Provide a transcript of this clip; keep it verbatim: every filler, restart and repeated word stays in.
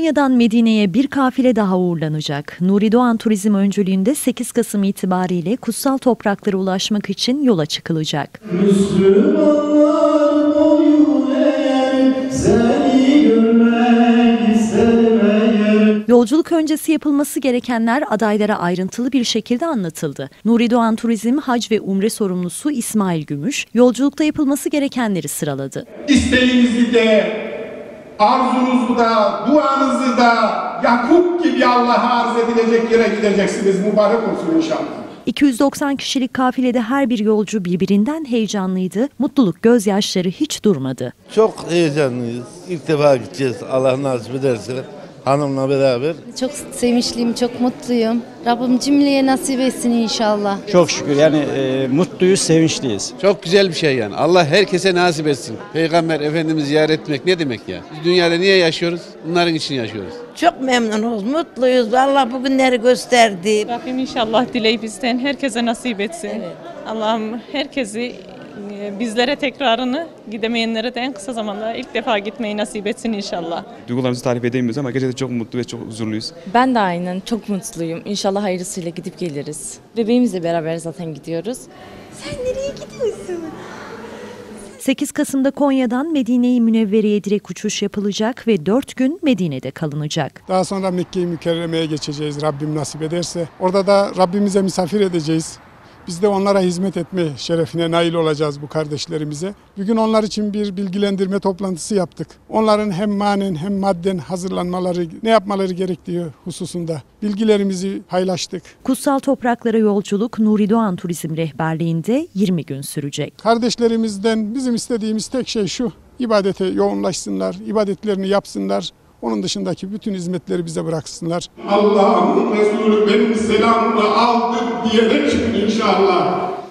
Konya'dan Medine'ye bir kafile daha uğurlanacak. Nuri Doğan Turizm öncülüğünde sekiz Kasım itibariyle kutsal topraklara ulaşmak için yola çıkılacak. Müslümanlar boyun eğer, seni görmek isterim eğer. Yolculuk öncesi yapılması gerekenler adaylara ayrıntılı bir şekilde anlatıldı. Nuri Doğan Turizm Hac ve Umre sorumlusu İsmail Gümüş, yolculukta yapılması gerekenleri sıraladı. İsteğinizi de, arzunuzu da, duanızı da Yakup gibi Allah'a arz edilecek yere gideceksiniz. Mübarek olsun inşallah. iki yüz doksan kişilik kafilede her bir yolcu birbirinden heyecanlıydı. Mutluluk gözyaşları hiç durmadı. Çok heyecanlıyız. İlk defa gideceğiz Allah nasip ederse. Hanımla beraber. Çok sevinçliyim, çok mutluyum. Rabbim cümleye nasip etsin inşallah. Çok şükür yani e, mutluyuz, sevinçliyiz. Çok güzel bir şey yani. Allah herkese nasip etsin. Peygamber Efendimiz'i ziyaret etmek ne demek ya? Biz dünyada niye yaşıyoruz? Bunların için yaşıyoruz. Çok memnunuz, mutluyuz. Allah bu günleri gösterdi. Rabbim inşallah dileyip isteyen herkese nasip etsin. Evet. Allah'ım herkesi bizlere tekrarını, gidemeyenlere de en kısa zamanda ilk defa gitmeyi nasip etsin inşallah. Duygularımızı tarif edemiyoruz ama gerçekten çok mutlu ve çok huzurluyuz. Ben de aynen çok mutluyum. İnşallah hayırlısıyla gidip geliriz. Bebeğimizle beraber zaten gidiyoruz. Sen nereye gidiyorsun? sekiz Kasım'da Konya'dan Medine-i Münevvere'ye direkt uçuş yapılacak ve dört gün Medine'de kalınacak. Daha sonra Mekke-i Mükerreme'ye geçeceğiz Rabbim nasip ederse. Orada da Rabbimize misafir edeceğiz. Biz de onlara hizmet etme şerefine nail olacağız bu kardeşlerimize. Bugün onlar için bir bilgilendirme toplantısı yaptık. Onların hem manen hem madden hazırlanmaları, ne yapmaları gerektiği hususunda bilgilerimizi paylaştık. Kutsal topraklara yolculuk Nuri Doğan Turizm rehberliğinde yirmi gün sürecek. Kardeşlerimizden bizim istediğimiz tek şey şu: ibadete yoğunlaşsınlar, ibadetlerini yapsınlar. Onun dışındaki bütün hizmetleri bize bıraksınlar. Allah'ın Resulü benim selamımı aldı diyerek çıkın inşallah.